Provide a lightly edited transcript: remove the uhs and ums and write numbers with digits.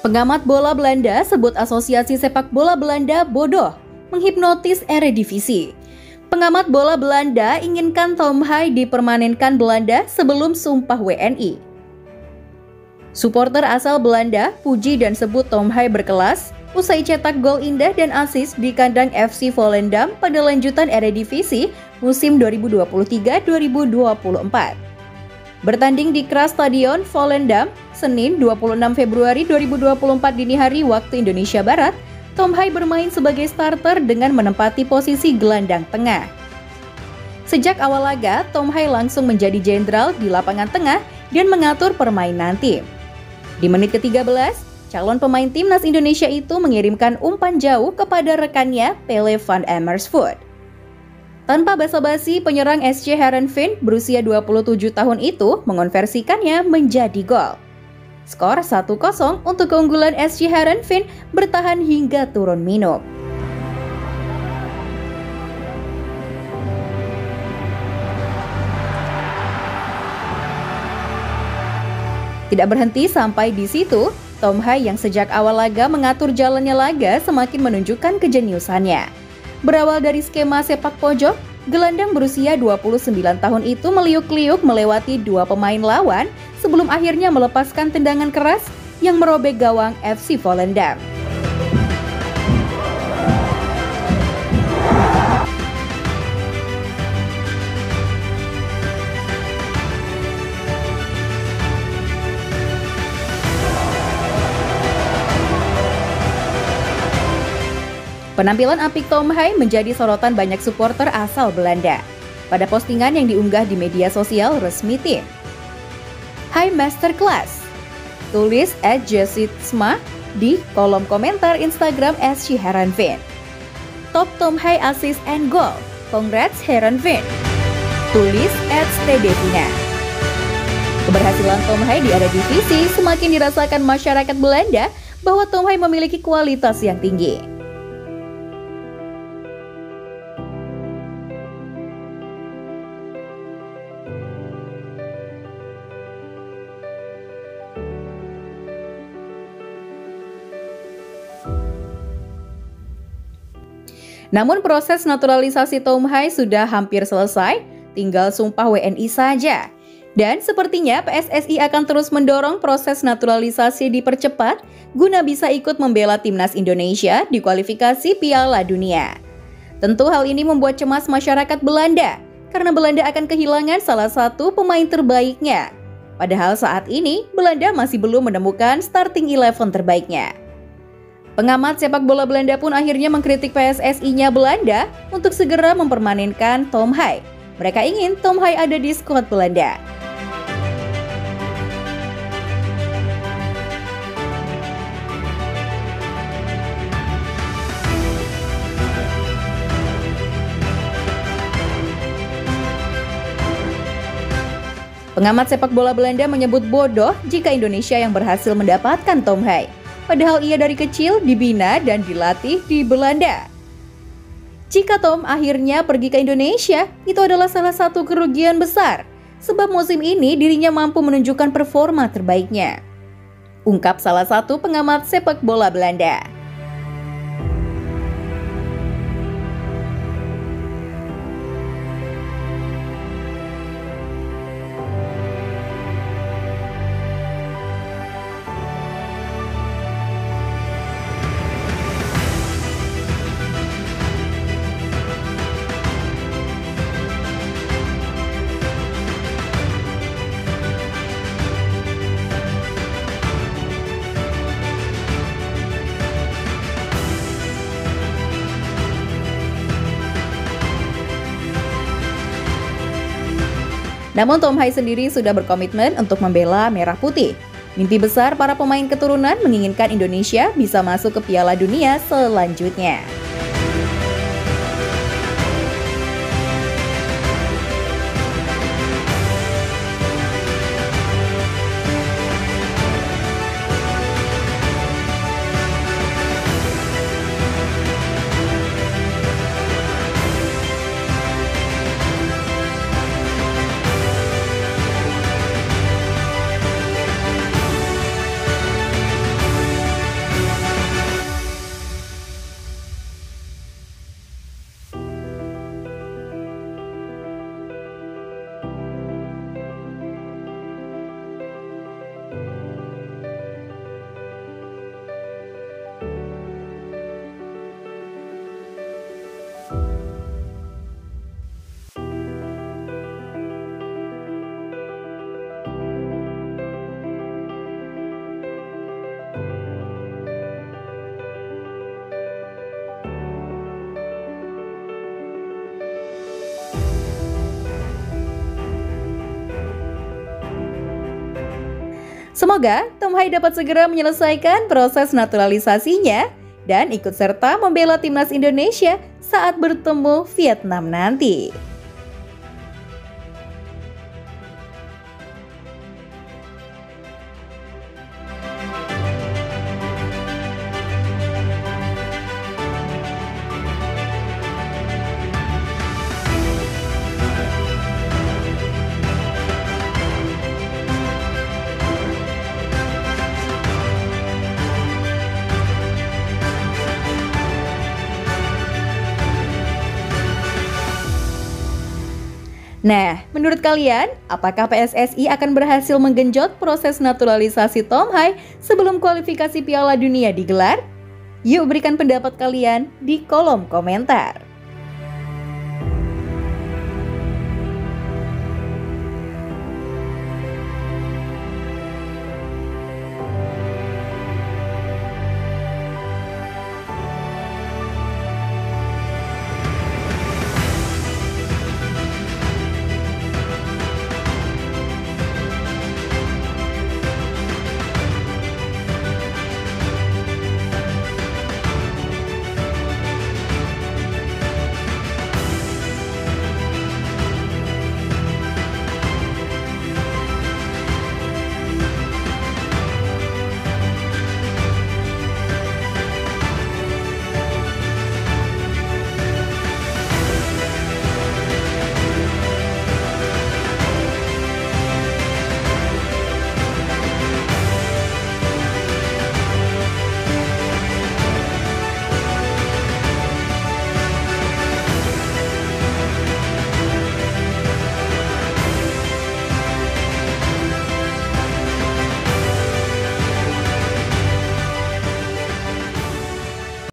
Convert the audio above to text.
Pengamat bola Belanda sebut Asosiasi Sepak Bola Belanda bodoh, menghipnotis Eredivisie. Pengamat bola Belanda inginkan Tom Haaien dipermanenkan Belanda sebelum sumpah WNI. Suporter asal Belanda puji dan sebut Tom Haaien berkelas usai cetak gol indah dan assist di kandang FC Volendam pada lanjutan Eredivisie musim 2023-2024. Bertanding di Krasstadion Volendam, Senin 26 Februari 2024 dini hari waktu Indonesia Barat, Tom Haaien bermain sebagai starter dengan menempati posisi gelandang tengah. Sejak awal laga, Tom Haaien langsung menjadi jenderal di lapangan tengah dan mengatur permainan tim. Di menit ke-13, calon pemain timnas Indonesia itu mengirimkan umpan jauh kepada rekannya Pele van Amersfoort. Tanpa basa-basi, penyerang SC Heerenveen berusia 27 tahun itu mengonversikannya menjadi gol. Skor 1-0 untuk keunggulan SC Heerenveen bertahan hingga turun minum. Tidak berhenti sampai di situ, Tom Haaien yang sejak awal laga mengatur jalannya laga semakin menunjukkan kejeniusannya. Berawal dari skema sepak pojok, gelandang berusia 29 tahun itu meliuk-liuk melewati dua pemain lawan sebelum akhirnya melepaskan tendangan keras yang merobek gawang FC Volendam. Penampilan apik Tom Haaien menjadi sorotan banyak suporter asal Belanda pada postingan yang diunggah di media sosial resmi tim. Haaien Masterclass, tulis @jesitsma di kolom komentar Instagram SC Heerenveen. Top Tom Haaien assist and goal, congrats Heerenveen, tulis @stdevina. Keberhasilan Tom Haaien di Eredivisie semakin dirasakan masyarakat Belanda bahwa Tom Haaien memiliki kualitas yang tinggi. Namun proses naturalisasi Tom Haaien sudah hampir selesai, tinggal sumpah WNI saja. Dan sepertinya PSSI akan terus mendorong proses naturalisasi dipercepat guna bisa ikut membela timnas Indonesia di kualifikasi Piala Dunia. Tentu hal ini membuat cemas masyarakat Belanda, karena Belanda akan kehilangan salah satu pemain terbaiknya. Padahal saat ini Belanda masih belum menemukan starting 11 terbaiknya. Pengamat sepak bola Belanda pun akhirnya mengkritik PSSI-nya Belanda untuk segera mempermanenkan Tom Haaien. Mereka ingin Tom Haaien ada di skuad Belanda. Pengamat sepak bola Belanda menyebut bodoh jika Indonesia yang berhasil mendapatkan Tom Haaien. Padahal ia dari kecil dibina dan dilatih di Belanda. Jika Tom akhirnya pergi ke Indonesia, itu adalah salah satu kerugian besar. Sebab musim ini dirinya mampu menunjukkan performa terbaiknya. Ungkap salah satu pengamat sepak bola Belanda. Namun Tom Haaien sendiri sudah berkomitmen untuk membela Merah Putih. Mimpi besar para pemain keturunan menginginkan Indonesia bisa masuk ke Piala Dunia selanjutnya. Semoga Tom Hai dapat segera menyelesaikan proses naturalisasinya dan ikut serta membela timnas Indonesia saat bertemu Vietnam nanti. Nah, menurut kalian, apakah PSSI akan berhasil menggenjot proses naturalisasi Tom Hai sebelum kualifikasi Piala Dunia digelar? Yuk berikan pendapat kalian di kolom komentar.